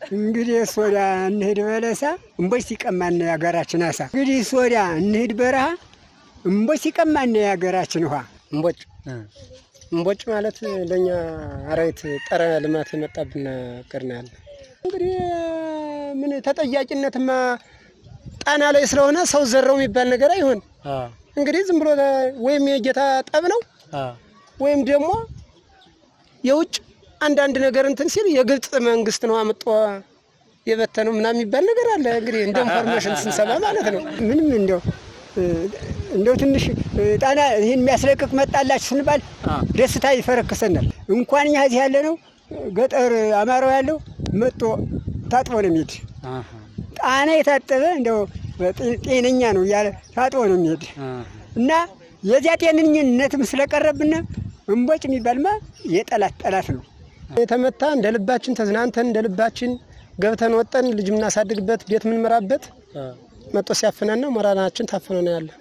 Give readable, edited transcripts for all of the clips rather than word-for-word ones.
እንግዲህ ሶዳ እንሂድ በለሳ እምቦጭ ሲቀማን ያገራችን አሳ እንግዲህ ሶዳ እንሂድ በረሃ እምቦጭ ሲቀማን ያገራችን ውሃ እምቦጭ ማለት ለኛ አራይት ጠረ ልማት የመጣብን ቀርናል እንግዲህ ምን ተጠያቂነትማ ጣና ላይ ስለሆነ ሰው ዘረው የሚባል ነገር አይሆን እንግዲህ ዝም ብሎ ወይም የጌታ ጠብ ነው ወይም ደግሞ የውጭ አንዳንድ ነገር እንትን ሲል የግልጽ መንግስት ነው አመጣ የበተነው ምናምን የሚባል ነገር አለ እንግዲህ እንደ ኢንፎርሜሽን ስንሰማ ማለት ነው ምንም እንደው ትንሽ ጣና ይሄን የሚያስለቅቅ መጣላችሁ ስንባል ደስታ ይፈረክሰናል እንኳን እኛ እዚህ ያለ ነው ገጠር አማራው ያለው መጥቶ ታጥቦ ነው የሚሄድ ጣና የታጠበ እንደው ጤነኛ ነው ያለ ታጥቦ ነው የሚሄድ እና የዚያ ጤንነትም ስለቀረብና እምቦጭ የሚባልማ የጠላት ነው የተመታ እንደ ልባችን ተዝናንተን እንደ ልባችን ገብተን ወጠን ልጅ ምናሳድግበት ቤት ምን መራበት መጥቶ ሲያፈናና ሞራላችን ታፈነ ነው ያለ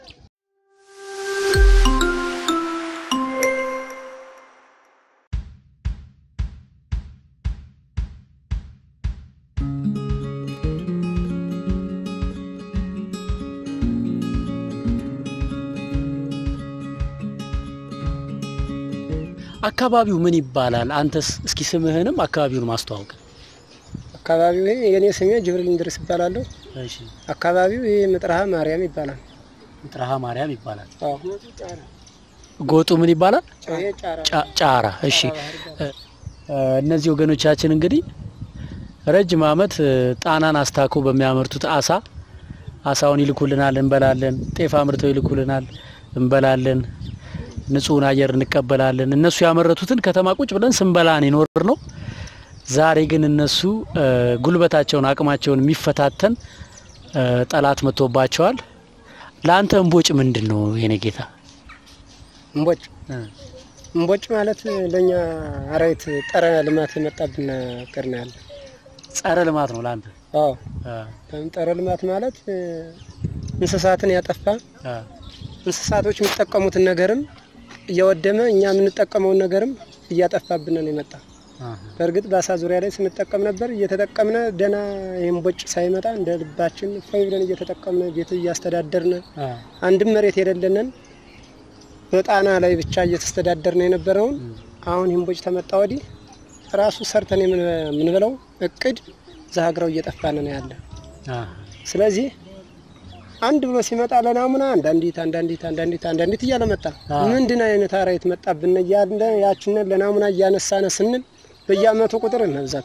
አካባቢው ምን ይባላል አንተስ እስኪ ስምህንም አካባቢውን ማስተዋወቅ አካባቢው የኔ ስሜ ጅብሪል እንድርስ ይባላል እሺ አካባቢው ምጥራሃ ማርያም ይባላል ምጥራሃ ማርያም ይባላል አዎ ጎጡ ምን ይባላል ጫራ እሺ እነዚህ ወገኖቻችን እንግዲህ ረጅም አመት ጣናን አስታኮ በሚያመርቱት አሳውን ይልኩልናል እንበላለን ጤፍ አምርተው ይልኩልናል እንበላለን ንጹህ አየር እንቀበላለን እነሱ ያመረቱትን ከተማ ቁጭ ብለን ስንበላን ይኖር ነው ዛሬ ግን እነሱ ጉልበታቸውን አቅማቸውን የሚፈታተን ጠላት መጥቶባቸዋል ላንተ እንቦጭ ምንድነው የኔ ጌታ እንቦጭ ማለት ለኛ አራይት ጠረ ልማት የመጣብን ቀርናል ጸረ ልማት ነው ላንተ አዎ ጠረ ልማት ማለት እንስሳትን ያጠፋ እንስሳቶች የሚጠቀሙት ነገርም እያወደመ እኛ የምንጠቀመው ነገርም እያጠፋብን ነው የመጣ በርግጥ ባሳ ዙሪያ ላይ ስንጠቀም ነበር እየተጠቀምነ ደና እንቦጭ ሳይመጣ እንደ ልባችን ፈይብለን እየተጠቀምነ ቤት እያስተዳደርነ አንድም መሬት የሌለነን በጣና ላይ ብቻ እየተስተዳደርነ የነበረው አሁን እንቦጭ ተመጣ ወዲህ ራሱ ሰርተን የምንበለው እቅድ ዛግራው እየጠፋነ ነው ያለ ስለዚህ አንድ ብሎ ሲመጣ ለናሙና አንዳንዲት እያለመጣ ምንድን አይነት አራይት መጣብን ያለ ያችነ ለናሙና እያነሳነ ስንል በየአመቱ ቁጥር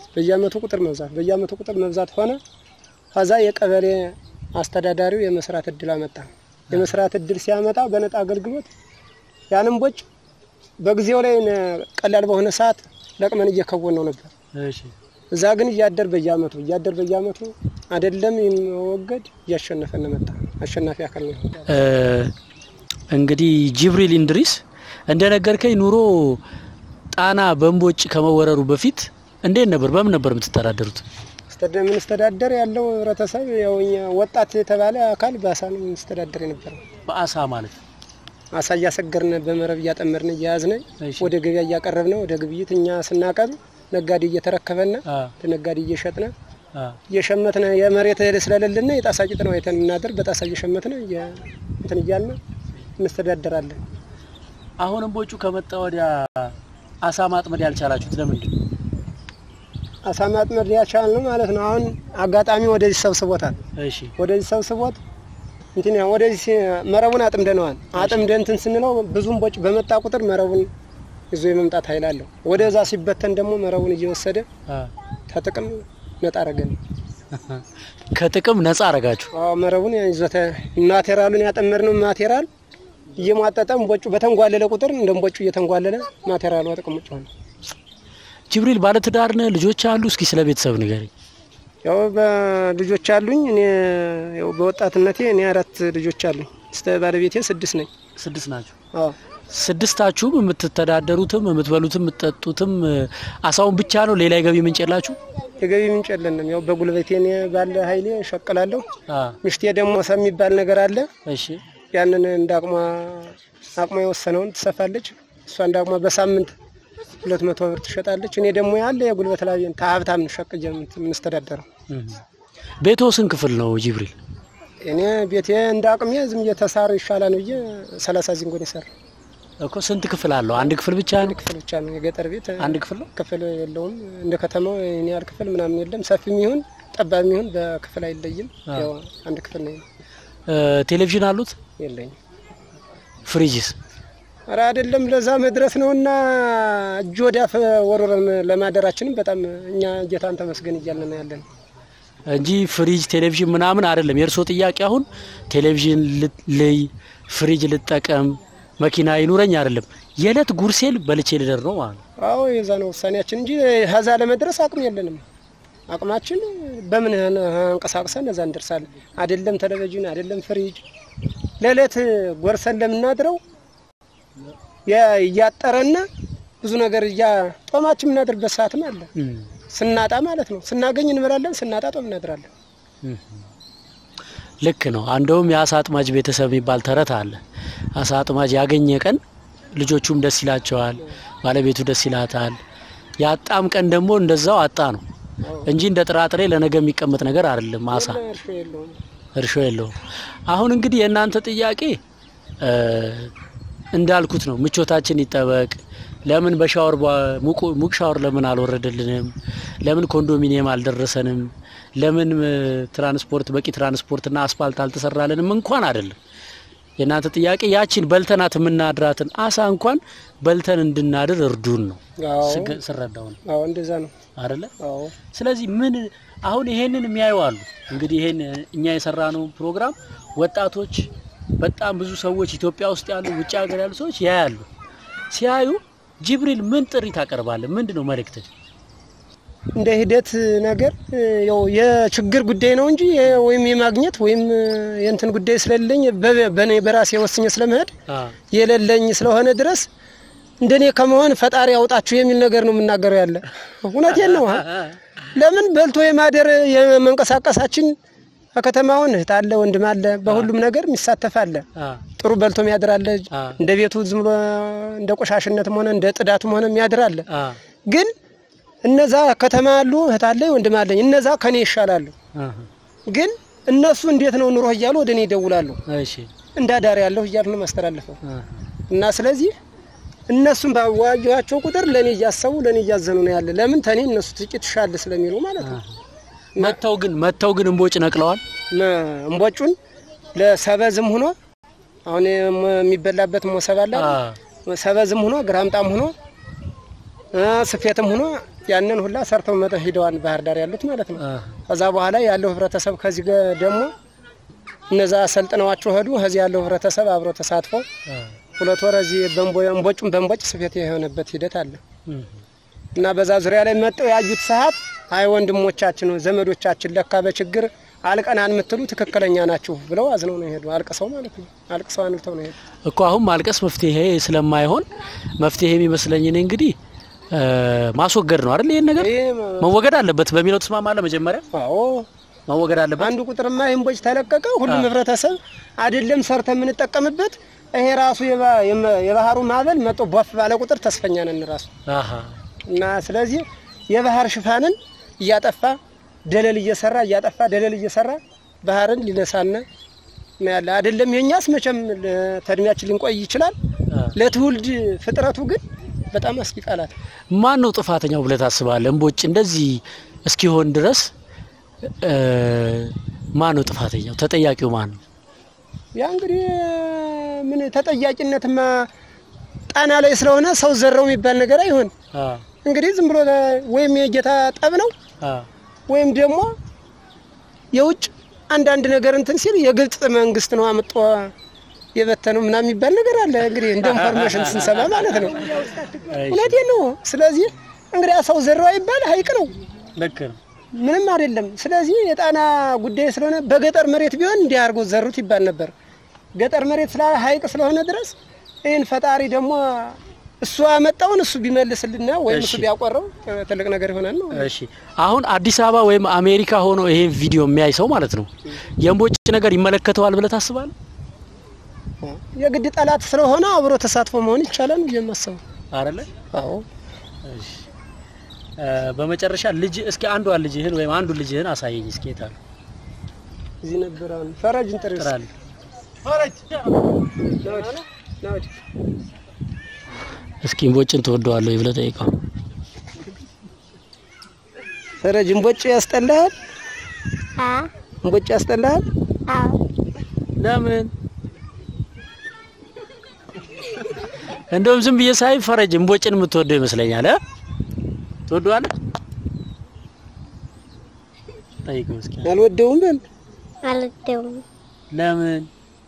መብዛት ሆነ ከዛ የቀበሌ አስተዳዳሪው የመስራት እድል አመጣ የመስራት እድል ሲያመጣ በነጣ አገልግሎት ያንን ቦጭ በጊዜው ላይ ቀላል በሆነ ሰዓት ለቅመን እየከወን ነው ነበር እሺ እዛ ግን እያደር በየአመቱ አይደለም የሚወገድ ያሸነፈነ መጣ አሸናፊ አካል ነው እንግዲህ ጅብሪል እንድሪስ እንደነገርከኝ ኑሮ ጣና በእምቦጭ ከመወረሩ በፊት እንዴት ነበር በምን ነበር የምትተዳደሩት ምንስተዳደር ያለው ህብረተሰብ ያውኛ ወጣት የተባለ አካል ባሳ ነው ምንስተዳደር ነበር በአሳ ማለት አሳ ያሰገርነ በመረብ ያጠመርነ ያዝነ ወደ ገበያ ያቀረብነ ወደ ግብይት እኛ ስናቀብ ነጋዴ እየተረከበና ለነጋዴ እየሸጥነ የሸመተነ የመሬት ስለሌለና የጣሳቂጥ ነው አይተን እናደር በጣሳ እየሸመተነ እንትን ይያልና እንስተዳደራለን አሁን እንቦጩ ከመጣ ወዲያ አሳ ማጥመድ ያልቻላችሁት ለምንድን አሳ ማጥመድ ያቻልነው ማለት ነው አሁን አጋጣሚ ወደዚህ ሰብስቦታል እሺ ወደዚህ ሰብስቦት እንትን ወደዚህ መረቡን አጥምደነዋል አጥምደን እንትን ስንለው ብዙም ቦጭ በመጣ ቁጥር መረቡን ይዞ የመምጣት ኃይል አለው ወደዛ ሲበተን ደግሞ መረቡን እየወሰደ ተጥቅም ነጣ አረገን ከጥቅም ነፃ አረጋችሁ አዎ መረቡን ይዞተ ማቴሪያሉን ያጠመርነው ማቴሪያል እየማጣጣም ቦጭ በተንጓለለ ቁጥር እንደምቦጭ እየተንጓለለ ማቴሪያሉ አጥቅምጭ ሆነ ጅብሪል ባለትዳር ነህ ልጆች አሉ እስኪ ስለ ቤተሰብ ንገረኝ ያው በልጆች አሉኝ እኔ ያው በወጣትነቴ እኔ 4 ልጆች አሉኝ ባለቤቴ 6 ነኝ 6 ናችሁ አዎ ስድስታችሁም የምትተዳደሩትም የምትበሉትም የምትጠጡትም አሳውን ብቻ ነው ሌላ የገቢ ምንጭ የላችሁ የገቢ ምንጭ የለንም ያው በጉልበቴኔ ባለ ኃይሌ ሸቀላለሁ ምሽቴ ደግሞ ሰሚባል ነገር አለ እሺ ያንን እንዳቅማ የወሰነውን ትሰፋለች እሷ እንዳቅማ በሳምንት 200 ብር ትሸጣለች እኔ ደግሞ ያለ የጉልበት ላይ ታሀብታም ሸቀጀ ምን ተዳደረው ቤቶ ስን ክፍል ነው ጅብሪል እኔ ቤቴ እንዳቅም ዝም እየተሳሩ ይሻላል ነው 30 ዚንጎን ይሰራ እኮ ስንት ክፍል አለው አንድ ክፍል ብቻ ነው የገጠር ቤት አንድ ክፍል ነው ክፍል የለውም እንደ ከተማው እኔ ያል ክፍል ምናምን የለም ሰፊም ይሁን ጠባብ ይሁን በክፍል አይለይም ያው አንድ ክፍል ነው ቴሌቪዥን አሉት የለኝ ፍሪጅስ አራ አይደለም ለዛ መድረስ ነውና ጆዳፍ ወሮረን ለማደራችንም በጣም እኛ ጌታን ተመስገን ይያልን ነው ያለን እንጂ ፍሪጅ ቴሌቪዥን ምናምን አይደለም የርሶ ጥያቄ አሁን ቴሌቪዥን ለይ ፍሪጅ ልጠቀም መኪና ይኑረኝ አይደለም የለት ጉርሴል በልቼ ልደር ነው ማለት አዎ የዛ ነው ውሳኔያችን እንጂ ሀዛ ለመድረስ አቅም የለንም አቅማችን በምን አንቀሳቅሰን እዛ እንደርሳለን አይደለም ቴሌቪዥን አይደለም ፍሪጅ ለለት ጎርሰን ለምናድረው ያያጠረና ብዙ ነገር ጦማችን ምናድርበት ሰዓትም አለ ስናጣ ማለት ነው ስናገኝ እንበላለን ስናጣ ጦም እናድራለን ልክ ነው አንዶም ያሳጥማጅ ቤተሰብ ይባል ተረት አለ አሳጥማጅ ያገኘ ቀን ልጆቹም ደስ ይላቸዋል ባለቤቱ ደስ ይላታል ያጣም ቀን ደግሞ እንደዛው አጣ ነው እንጂ እንደ ጥራጥሬ ለነገ የሚቀመጥ ነገር አይደለም ማሳ እርሾ የለው አሁን እንግዲህ የናንተ ጥያቄ እንዳልኩት ነው ምቾታችን ይጠበቅ ለምን በሻወር ሙቅ ሻወር ለምን አልወረደልንም ለምን ኮንዶሚኒየም አልደረሰንም ለምን ትራንስፖርት በቂ ትራንስፖርትና አስፋልት አልተሰራለንም እንኳን አይደለም የናንተ ጥያቄ ያቺን በልተናት ምናድራትን አሳ እንኳን በልተን እንድናድር እርዱን ነው ስረዳው ነው አዎ እንደዛ ነው አይደለ አዎ ስለዚህ ምን አሁን ይሄንን የሚያዩ አሉ እንግዲህ ይሄን እኛ የሰራነው ፕሮግራም ወጣቶች በጣም ብዙ ሰዎች ኢትዮጵያ ውስጥ ያሉ ውጭ ሀገር ያሉ ሰዎች ያያሉ ሲያዩ ጅብሪል ምን ጥሪ ታቀርባለህ ምንድነው መልእክትህ እንደ ሂደት ነገር ያው የችግር ጉዳይ ነው እንጂ ወይም የማግኘት ወይም የእንትን ጉዳይ ስለሌለኝ በኔ በራሴ ወስኜ ስለመሄድ የሌለኝ ስለሆነ ድረስ እንደኔ ከመሆን ፈጣሪ ያውጣችሁ የሚል ነገር ነው የምናገረው ያለ እውነቴን ነው ለምን በልቶ የማደር የመንቀሳቀሳችን ከተማውን ታለ ወንድም አለ በሁሉም ነገር የሚሳተፋለ ጥሩ በልቶ የሚያድራለ እንደ ቤቱ ዝም ብሎ እንደ ቆሻሽነትም ሆነ እንደ ጥዳትም ሆነ የሚያድራለ ግን እነዛ ከተማ አሉ ታለ ወንድም አለኝ እነዛ ከኔ ይሻላሉ ግን እነሱ እንዴት ነው ኑሮ ይያሉ ወደኔ ይደውላሉ እሺ እንዳዳር ያለው ይያሉ ነው ማስተላለፈው እና ስለዚህ እነሱም ባዋያቸው ቁጥር ለኔ ያያሰቡ ለኔ ያያዘኑ ነው ያለ ለምን ተኔ እነሱ ጥቂት ሻል ስለሚሉ ማለት ነው መተው ግን እንቦጭ ነቅለዋል እንቦጩን ለሰበዝም ሆኖ አሁን የሚበላበት ሞሰብ አለ ሰበዝም ሆኖ ግራምጣም ሆኖ ስፌትም ሆኖ ያንን ሁላ ሰርተው መጣ ሄደዋል ባህር ዳር ያሉት ማለት ነው ከዛ በኋላ ያለው ህብረተሰብ ከዚህ ደግሞ እነዛ ሰልጥነዋቸው ሄዱ ከዚህ ያለው ህብረተሰብ አብሮ ተሳትፎ ሁለት ወር እዚህ በእንቦጭ ስፌት የሆነበት ሂደት አለ እና በዛ ዙሪያ ላይ መጣው ያዩት ሰዓት አይ ወንድሞቻችን ዘመዶቻችን ለካ በችግር አልቀናን ምትሉ ትክክለኛ ናችሁ ብለው አዝነው ነው ሄዱ አልቀሰው ማለት ነው አልቀሰው አንልተው ነው ሄዱ እኮ አሁን ማልቀስ መፍትሄ ስለማይሆን መፍትሄ የሚመስለኝ እኔ እንግዲህ ማስወገድ ነው አይደል ይሄን ነገር መወገድ አለበት በሚለው ተስማማለ መጀመሪያ አዎ መወገድ አለበት አንዱ ቁጥርማ እንቦጭ ተለቀቀ ሁሉም ህብረተሰብ አይደለም ሰርተ ምን ተጠቀምበት ይሄ ራሱ የባህሩ ማበል መጥቶ ቦፍ ባለ ቁጥር ተስፈኛ ነን ራሱ እና ስለዚህ የባህር ሽፋንን ያጠፋ ደለል እየሰራ ባህርን ሊነሳና ያለ አይደለም የኛስ መቼም ተድሚያችን ሊንቆይ ይችላል ለትውልድ ፍጥረቱ ግን በጣም አስቂቃላት ማን ነው ጥፋተኛው ብለህ ታስባለህ እንቦጭ እንደዚህ እስኪሆን ድረስ ማን ነው ጥፋተኛው ተጠያቂው ማን ነው ያ እንግዲህ ምን ተጠያቂነትማ ጣና ላይ ስለሆነ ሰው ዘረው የሚባል ነገር አይሆን እንግዲህ ዝም ብሎ ወይም የጌታ ጠብ ነው ወይም ደግሞ የውጭ አንድ ነገር እንትን ሲል የግልጽ መንግስት ነው አመጣ የበተነው ምናምን የሚባል ነገር አለ እንግዲህ እንደ ኢንፎርሜሽን ስንሰማ ማለት ነው እውነቴን ነው ስለዚህ እንግዲህ ሰው ዘረው አይባል ሀይቅ ነው ልክ ነው ምንም አይደለም ስለዚህ የጣና ጉዳይ ስለሆነ በገጠር መሬት ቢሆን እንዲያርጉ ዘሩት ይባል ነበር ገጠር መሬት ስለ ሀይቅ ስለሆነ ድረስ ይሄን ፈጣሪ ደግሞ እሱ አመጣውን እሱ ቢመልስልና ወይ እሱ ቢያቆረው ትልቅ ነገር ይሆናል ነው እሺ አሁን አዲስ አበባ ወይም አሜሪካ ሆኖ ይሄን ቪዲዮ የሚያይ ሰው ማለት ነው የእንቦጭ ነገር ይመለከተዋል ብለህ ታስባለህ የግድ ጠላት ስለሆነ አብሮ ተሳትፎ መሆን ይቻላል የማሰው አይደለ አዎ እሺ በመጨረሻ ልጅ እስኪ አንዷን ልጅህን ወይም አንዱ ልጅህን አሳየኝ እስኪ ታል እዚህ ነበርአን ፈረጅን ጥራል ፈረጅ ናውድ እስኪ እንቦጭን ተወደዋለሁ ይብለ ጠይቀው ፈረጅ እንቦጭ ያስጠላል እንቦጭ ያስጠላል ለምን እንደውም ዝም ብዬ ሳይ ፈረጅ እንቦጭን የምትወደው ይመስለኛል ትወደዋለህ ጠይቀው እስኪ አልወደውም በል አልወደውም ለምን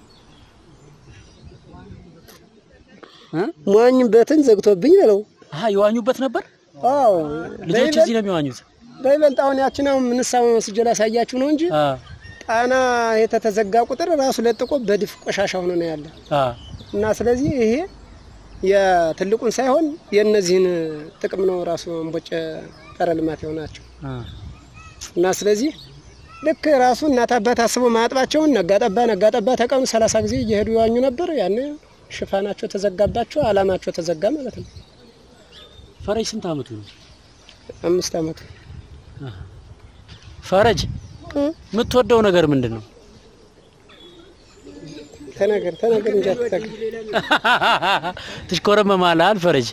ሟኝበትን ዘግቶብኝ ነው ይዋኙበት ነበር አዎ ልጆች እዚህ ነው የሚዋኙት በይበልጥ አሁን ያቺናው ምንሳው መስጀላ ሳያችሁ ነው እንጂ ጣና የተተዘጋ ቁጥር ራሱ ለጥቆ በድፍ ቆሻሻ ሆኖ ነው ያለ እና ስለዚህ ይሄ የትልቁን ሳይሆን የነዚህን ጥቅም ነው ራሱ እንቦጭ ተረልማት ይሆናቸው እና ስለዚህ ልክ ራሱ እናት አባት አስቦ ማጥባቸው ነጋጠባ ተቀኑ 30 ጊዜ እየሄዱ ይዋኙ ነበር ያኔ ሽፋናቸው ተዘጋባቸው አላማቸው ተዘጋ ማለት ነው ፈረጅ ስንት አመቱ ነው 5 አመቱ ፈረጅ የምትወደው ነገር ምንድነው ተናገር እንጂ አትተክ ትሽኮረመማላል ፈረጅ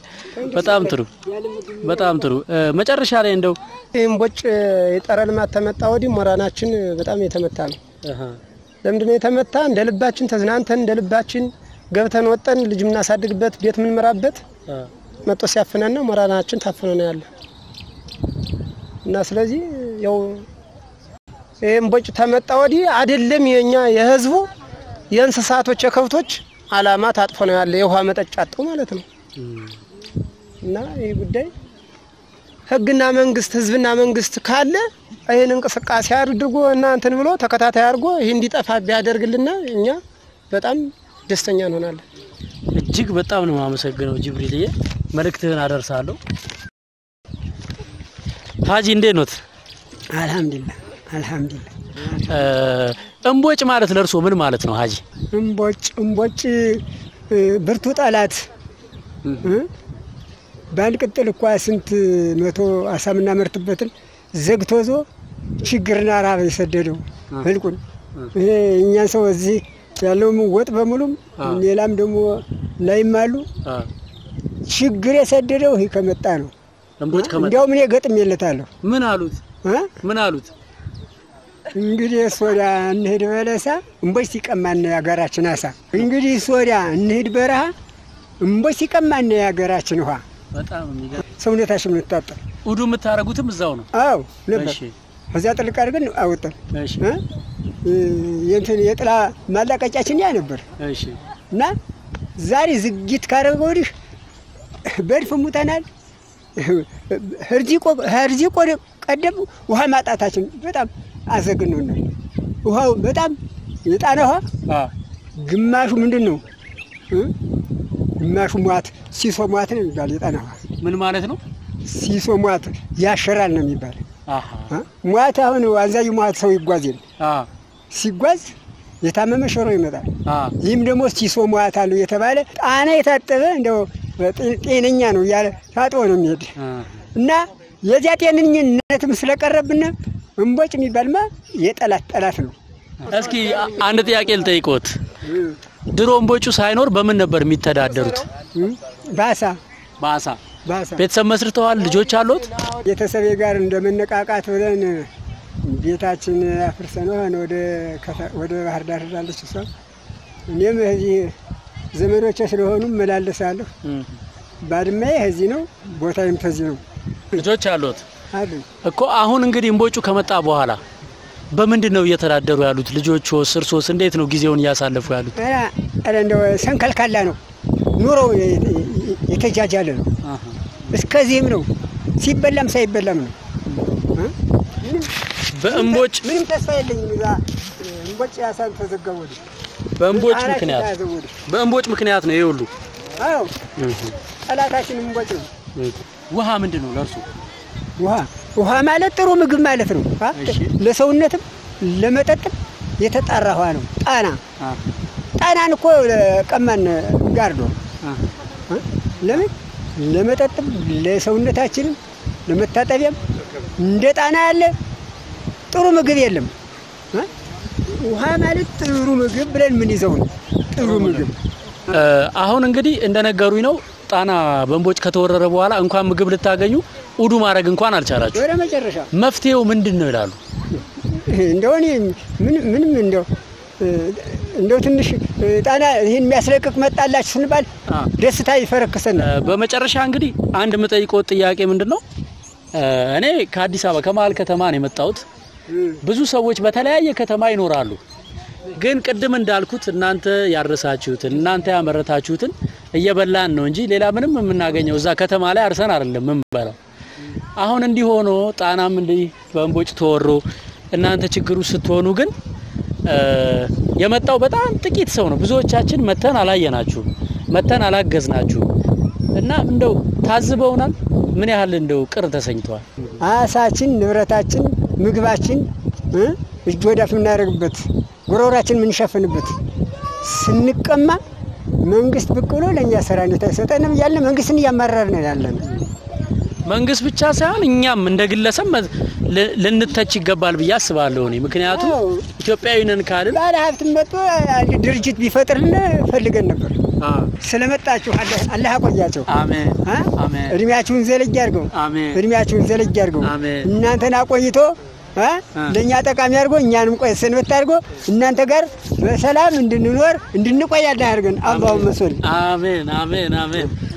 በጣም ጥሩ መጨረሻ ላይ እንደው እንቦጭ የጠረልማት ተመጣ ወዲህ ሞራናችን በጣም የተመታ ነው ለምንድነው የተመታ እንደልባችን ተዝናንተን እንደልባችን ገብተን ወጠን ልጅ ምናሳድግበት ቤት ምን መራበት መጥቶ ሲያፈናና ሞራናችን ታፈነ ነው ያለ እና ስለዚህ ያው እንቦጭ ተመጣ ወዲህ አይደለም የኛ የህዝቡ የእንስሳቶች የከብቶች አላማ ታጥፎ ነው ያለ የውሃ መጠጫጣው ማለት ነው እና ይሄ ጉዳይ ህግና መንግስት ህዝብና መንግስት ካለ አይን እንቅስቃሴ አድርጎ እና እንትን ብሎ ተከታታይ አድርጎ ይሄ እንዲጠፋ ቢያደርግልና እኛ በጣም ደስተኛ እንሆናለን እጅግ በጣም ነው ማመሰግነው ጅብሪልዬ መልእክትህን አደርሳለሁ ሀጂ እንዴት ኖት አልহামዱሊላህ እንቦጭ ማለት ለርሶ ምን ማለት ነው ሀጂ እንቦጭ ብርቱ ጠላት ባልቅጥል እንኳን ስንት መቶ አሳምና መርጥበትን ዘግቶዞ ችግርና ራብ የሰደደው ህልቁን ይሄ እኛ ሰው እዚህ ያለው ወጥ በሙሉም ሌላም ደግሞ ላይማሉ ችግር የሰደደው ይሄ ከመጣ ነው እንቦጭ ከመጣ እንደው ምን የገጥም ይለታለሁ ምን አሉት እንግዲህ ሶዳ እንሄድ በለሳ እንቦጭ ሲቀማን ያገራችን አሳ እንግዲህ ሶዳ እንሄድ በረሃ እንቦጭ ሲቀማን ያገራችን ውሃ በጣም የሚገርም ሰውነታችን ምንጣጣ ኡዱ የምታረጉትም እዛው ነው አዎ ነበር ከዛ ጥልቅ አድርገን አወጣን እሺ የእንትን የጥላ ማላቀጫችን ያ ነበር እሺ እና ዛሬ ዝግት ካረገው ወዲህ በድፍ ሙተናል ህርዚ ቀደም ውሃ ማጣታችን በጣም አዘግነውና ውሃው በጣም የጣና ውሃ ግማሹ ምንድነው ግማሹ ሟት ሲሶ ሟት ነው የሚባል የጣና ውሃ ምን ማለት ነው ሲሶ ሟት ያሸራል ነው የሚባል ሟት አሁን አንዛዩ ሟት ሰው ይጓዛል ሲጓዝ የታመመ ሸሮ ይመጣል ይህም ደግሞ ሲሶ ሟት አሉ የተባለ ጣና የታጠበ እንደው ጤነኛ ነው ያለ ታጥቦ ነው የሚሄድ እና የዚያ ጤንነትም ስለቀረብና እንቦጭ የሚባልማ የጠላት ነው እስኪ አንድ ጥያቄ ልጠይቆት ድሮ እንቦጩ ሳይኖር በምን ነበር የሚተዳደሩት ባሳ ቤተሰብ መስርተዋል ልጆች አሉት ቤተሰቤ ጋር እንደመነቃቃት ብለን ቤታችን አፍርሰነው ወደ ባህር ዳር ዳለች እሷ እኔም እዚህ ዘመዶቼ ስለሆኑ መላለሳለሁ ባድሜ እዚህ ነው ቦታዬም ተዚህ ነው ልጆች አሉት አሉ እኮ አሁን እንግዲህ እንቦጩ ከመጣ በኋላ በምንድነው እየተዳደሩ ያሉት ልጆቹ ስርሶስ እንዴት ነው ጊዜውን ያሳለፉ ያሉት አረ እንደው ሰንከልካላ ነው ኑሮ የተጃጃለ ነው እስከዚህም ነው ሲበላም ሳይበላም ነው በእንቦጭ ምንም ተስፋ የለኝም ዛ እንቦጭ ያሳን ተዘጋው በእንቦጭ ምክንያት ነው ይሁሉ አዎ ጠላታችን እንቦጭ ነው ውሃ ምንድነው ለርሱ ውሃ ማለት ጥሩ ምግብ ማለት ነው ለሰውነትም ለመጠጥም የተጣራ ውሃ ነው ጣናን እኮ ቀማን ጋርዶ ለምን ለመጠጥም ለሰውነታችንም ለመታጠቢያም እንደ ጣና ያለ ጥሩ ምግብ የለም። ውሃ ማለት ጥሩ ምግብ ብለን ምን ይዘው ነው ጥሩ ምግብ። አሁን እንግዲህ እንደነገሩኝ ነው ጣና በእምቦጭ ከተወረረ በኋላ እንኳን ምግብ ልታገኙ ኡዱ ማድረግ እንኳን አልቻላችሁ። ወደ መጨረሻ መፍትሄው ምንድነው ይላሉ? እንደውኔ ምንም እንደው ትንሽ ጣና ይሄን የሚያስለቅቅ መጣላችሁ ስንባል ደስታ ይፈረክሰናል። በመጨረሻ እንግዲህ አንድ የምጠይቀው ጥያቄ ምንድነው እኔ ከአዲስ አበባ ከመሃል ከተማ ነው የመጣሁት። ብዙ ሰዎች በተለያየ ከተማ ይኖራሉ። ግን ቅድም እንዳልኩት እናንተ ያረሳችሁትን እናንተ ያመረታችሁትን እየበላን ነው እንጂ ሌላ ምንም የምናገኘው እዛ ከተማ ላይ አርሰን አይደለም የምንበላው። አሁን እንዲህ ሆኖ ጣናም እንዲህ በእምቦጭ ተወሮ እናንተ ችግሩ ስትሆኑ ግን የመጣው በጣም ጥቂት ሰው ነው። ብዙዎቻችን መተን አላየናችሁ መተን አላገዝናችሁ እና እንደው ታዝበውናል። ምን ያህል እንደው ቅር ተሰኝቷል። አሳችን ንብረታችን ምግባችን እጅ ወዳፍ የምናደርግበት ጉሮራችን ምን ሸፍንበት ስንቀማ መንግስት ብቅሎ ለኛ ሰራ እንደተሰጠንም ያለ መንግስትን ያማራርነ ያለን መንግስት ብቻ ሳይሆን እኛም እንደግለሰብ ልንተች ይገባል ብዬ አስባለሁ። እኔ ምክንያቱም ኢትዮጵያዊ ነን ካልን ባለ ሀብት መጥቶ ድርጅት ቢፈጥርልን ፈልገን ነበር። ስለመጣችሁ አላህ አቆያቸው። አሜን አሜን። እድሜያችሁን ዘለጅ ያርገው። አሜን። እድሜያችሁን ዘለጅ ያርገው። እናንተን አቆይቶ ለኛ ጠቃሚ አድርጎ እኛንም ቆይ ሰንበት አድርጎ እናንተ ጋር በሰላም እንድንኖር እንድንቆይ አላህ ያርገን። አላሁ መስል አሜን አሜን አሜን።